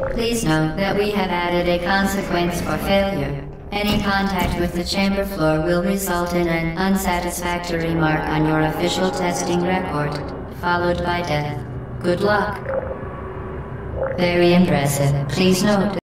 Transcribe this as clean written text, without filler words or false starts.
Please note that we have added a consequence for failure. Any contact with the chamber floor will result in an unsatisfactory mark on your official testing record, followed by death. Good luck. Very impressive. Please note